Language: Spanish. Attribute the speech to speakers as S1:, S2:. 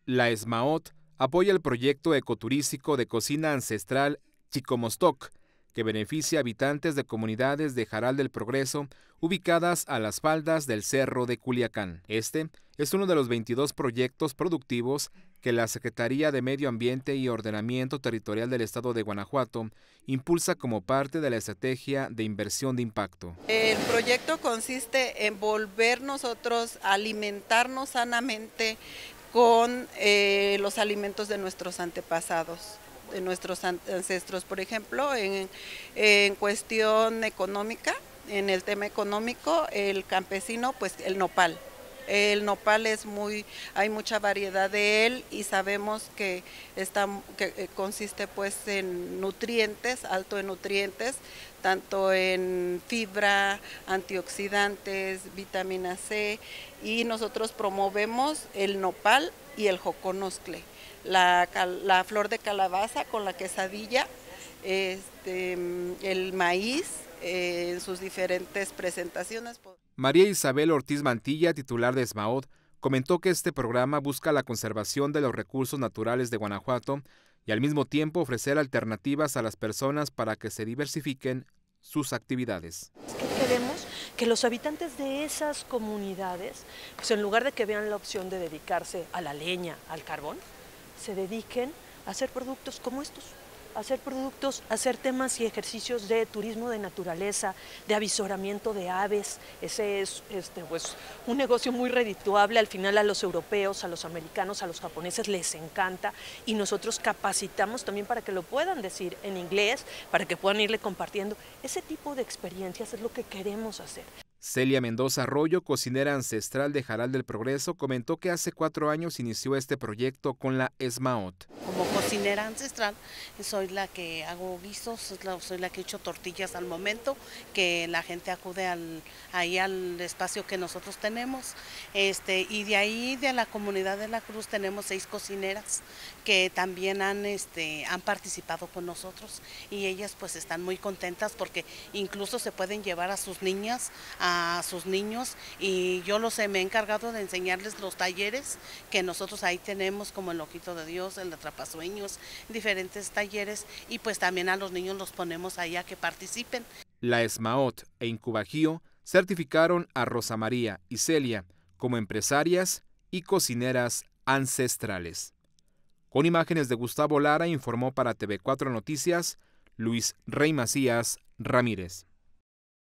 S1: La ESMAOT apoya el proyecto ecoturístico de cocina ancestral Chicomostoc, que beneficia a habitantes de comunidades de Jaral del Progreso ubicadas a las faldas del Cerro de Culiacán. Este es uno de los 22 proyectos productivos que la Secretaría de Medio Ambiente y Ordenamiento Territorial del Estado de Guanajuato impulsa como parte de la estrategia de inversión de impacto.
S2: El proyecto consiste en volver nosotros a alimentarnos sanamente con los alimentos de nuestros antepasados, de nuestros ancestros. Por ejemplo, en cuestión económica, en el tema económico, el campesino, pues el nopal. El nopal hay mucha variedad de él y sabemos que consiste pues en nutrientes, alto en nutrientes, tanto en fibra, antioxidantes, vitamina C, y nosotros promovemos el nopal y el joconostle, la flor de calabaza con la quesadilla, el maíz en sus diferentes presentaciones.
S1: María Isabel Ortiz Mantilla, titular de ESMAOT, comentó que este programa busca la conservación de los recursos naturales de Guanajuato y al mismo tiempo ofrecer alternativas a las personas para que se diversifiquen sus actividades.
S3: Queremos que los habitantes de esas comunidades, pues en lugar de que vean la opción de dedicarse a la leña, al carbón, se dediquen a hacer productos como estos. Hacer temas y ejercicios de turismo de naturaleza, de avisoramiento de aves. Ese es pues, un negocio muy redituable. Al final a los europeos, a los americanos, a los japoneses les encanta y nosotros capacitamos también para que lo puedan decir en inglés, para que puedan irle compartiendo. Ese tipo de experiencias es lo que queremos hacer.
S1: Celia Mendoza Arroyo, cocinera ancestral de Jaral del Progreso, comentó que hace 4 años inició este proyecto con la ESMAOT.
S4: Como cocinera ancestral, soy la que hago guisos, soy la que echo tortillas al momento, que la gente acude ahí al espacio que nosotros tenemos. Y de ahí, de la comunidad de la Cruz, tenemos 6 cocineras que también han participado con nosotros y ellas pues están muy contentas porque incluso se pueden llevar a sus niñas, a sus niños, y yo me he encargado de enseñarles los talleres que nosotros ahí tenemos, como el Ojito de Dios, el Atrapasueños, diferentes talleres, y pues también a los niños los ponemos ahí a que participen.
S1: La ESMAOT e Incubajío certificaron a Rosa María y Celia como empresarias y cocineras ancestrales. Con imágenes de Gustavo Lara, informó para TV4 Noticias Luis Rey Macías Ramírez.